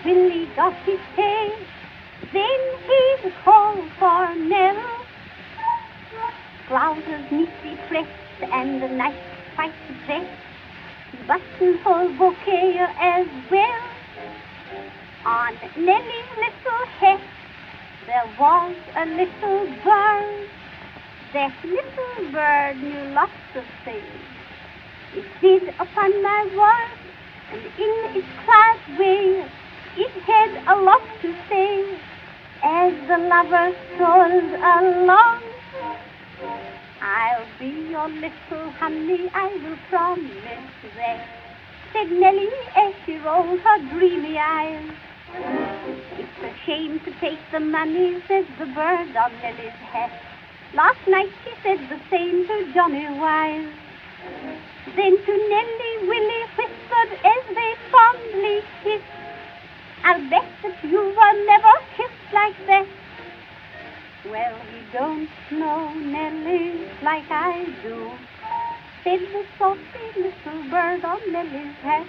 Willie got his pay. Then he'd call for Nell. Trousers neatly pressed and a nice white dress, buttonhole bouquet as well. On Nellie's little head there was a little bird. That little bird knew lots of things. It did, upon my word, and in its quiet way it had a lot to say. As the lovers strolled along, I'll be your little honey, I will promise that, said Nellie as she rolled her dreamy eyes. It's a shame to take the money, said the bird on Nellie's hat. Last night she said the same to Johnny Wise. Then to Nellie Willie whispered as they fondly kissed, I'll bet that you were never kissed like that. Well, he don't know Nellie like I do, said the saucy little bird on Nellie's hat.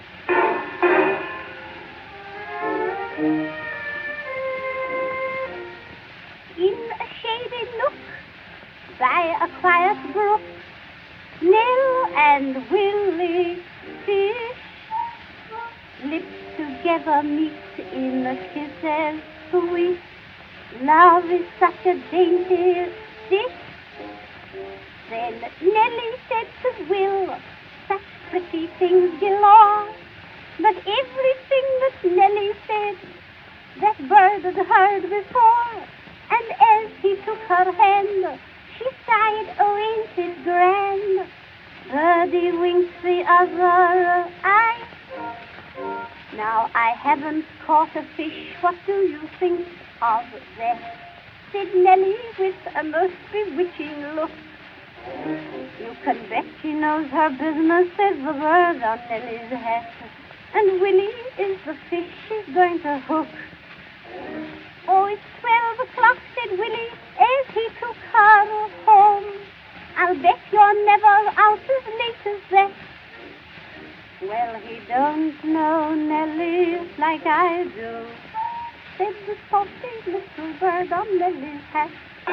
In a shady nook by a quiet brook, Nell and Willie fish. Lips together meet in a kiss as sweet. Love is such a dainty dish. Then Nellie said to Will, such pretty things galore. But everything that Nellie said, that bird had heard before. And as he took her hand, she sighed, oh, ain't it grand? Birdie winked the other eye. Now I haven't caught a fish, what do you think of that? Said Nellie with a most bewitching look. You can bet she knows her business, said the bird on Nellie's hat. And Willie is the fish she's going to hook. Oh, it's 12 o'clock, said Willie, as he took her home. I'll bet you're never out as late as that. Well, he don't know Nellie like I do, said the saucy little bird on Nellie's hat.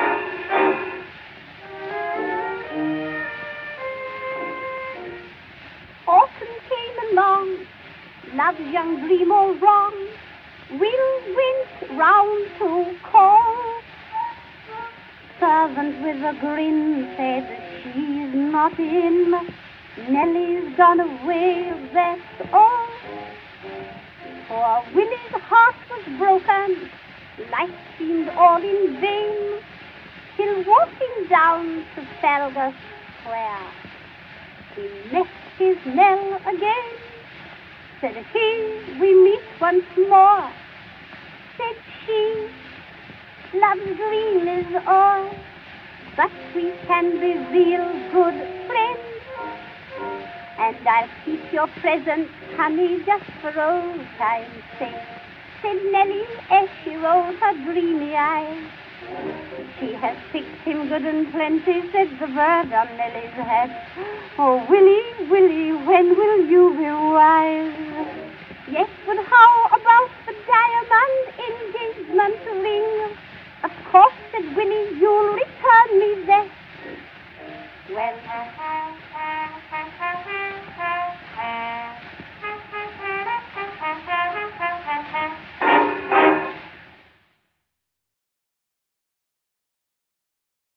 Autumn came along, love's young dream all wrong. Will went round to call. Servant with a grin said she's not in. Nellie's gone away, that's all. For Willie's heart was broken, life seemed all in vain, till walking down Trafalgar Square, he met his Nell again. Said he, we meet once more. Said she, love's dream is all, but we can be real good friends. And I'll keep your present, honey, just for old time's sake, said Nellie as she rolled her dreamy eyes. She has picked him good and plenty, said the bird on Nellie's hat. Oh, Willie, Willie, when will you be wise? Yes, but how about the diamond engagement ring? Of course, said Willie, you'll return me that. Well,